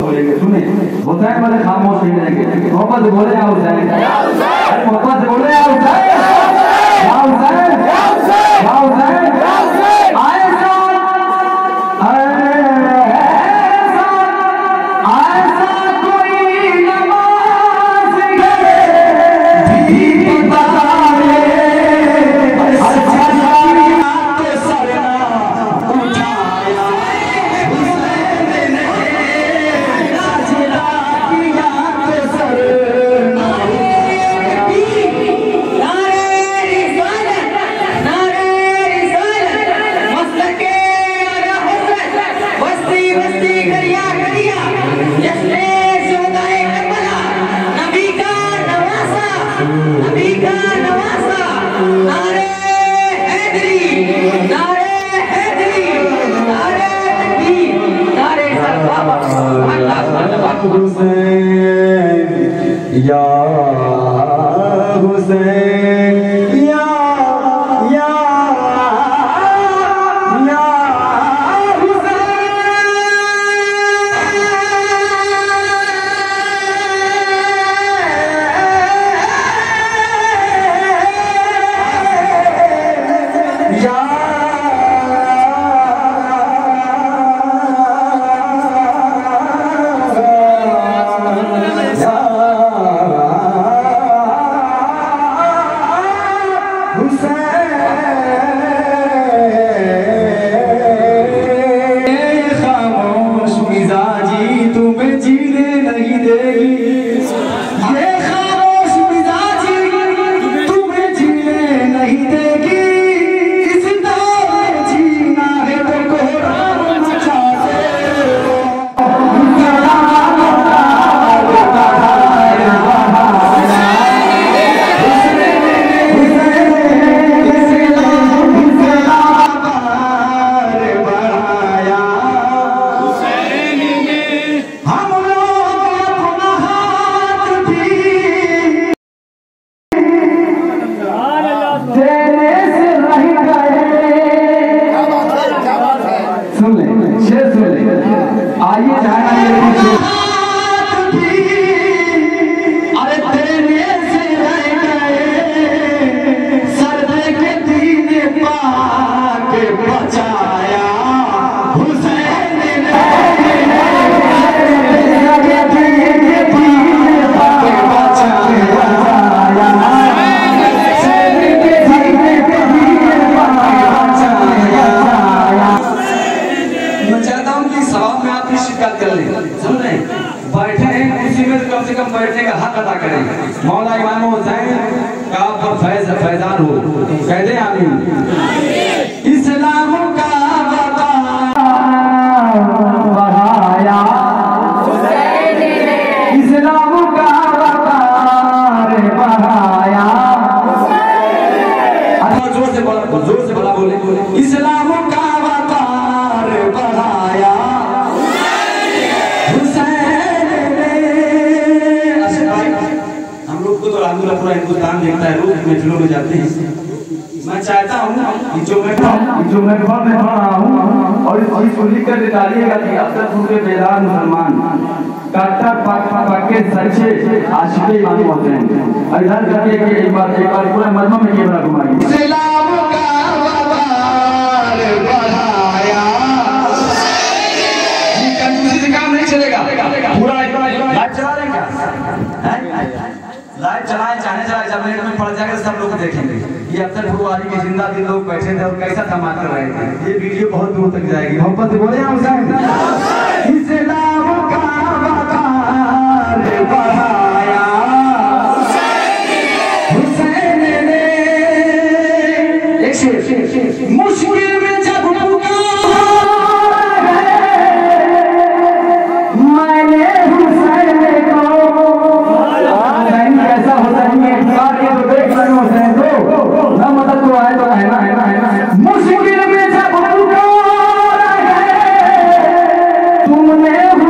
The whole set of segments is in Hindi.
बोलेंगे, सुने हुसैन वाले खामोश नहीं रहेंगे। मोहब्बत से बोले या हुसैन, मोहब्बत से बोले या हुसैन, या हुसैन, या हुसैन, आए या हुसैन, या बैठने का हक अदा करें। मौला इमाम हुसैन का आप पर फैज फैजान हो, कह दे आमीन। इस्लाम का बढ़ाया इस्लाम का बढ़ाया, जोर से बोला बोले इस्लाम का बढ़ाया पूरा हिंदुस्तान देखता है, लोग महफिलों में जाते हैं। मैं चाहता हूँ जो मैं पढ़ रहा हूँ और इस चीज को लिख कर निकालिएगा कि अफजलपुर के बेदार मुसलमान कट्टर पक्के सच्चे आशिक़े इमाम हुसैन इधर करके एक बार पूरा मजमा में कैमरा घुमाइए। इस्लाम का बढ़ाया, ये काम नहीं चलेगा, पूरा लाइव चला रहे क्या? लाइव चलाए चाहे चलाए, जब नेट में पड़ जाएगा सब लोग देखेंगे। ये अफजलपुर वाली के जिंदा दिल लोग बैठे थे और कैसा धमाका कर रहे थे। ये वीडियो बहुत दूर तक जाएगी। मोहब्बत से बोले हुसैन, इस्लाम का बढ़ाया हुसैन ने, एक शेर, मुश्किल में जब मुश्किल में जब तुमने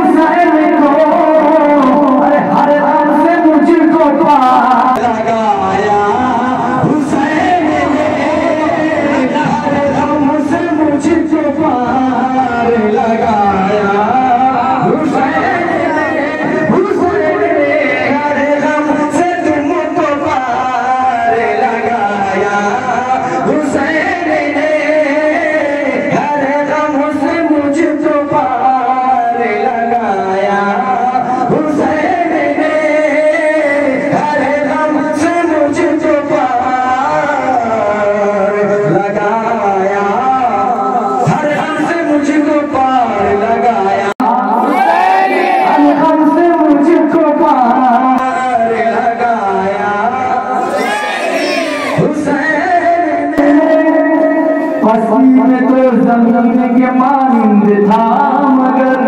जमीन के मानिंद था मगर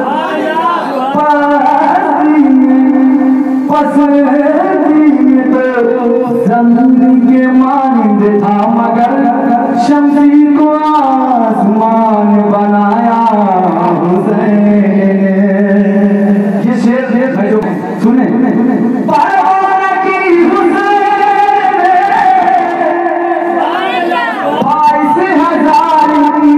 जमीन के मानिंद था मगर शमशीर को आसमान बनाया हुसैन। ये शेर है जो सुने परवाना की हुसैन 22,000 की।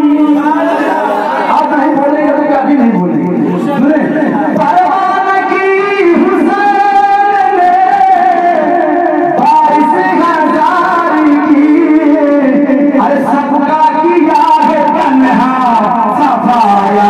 आप नहीं बोलेंगे तो कभी नहीं बोलेंगे। सुने परवाना की हुसैन 22,000 की। अरे सबका किया है तन्हा सफाया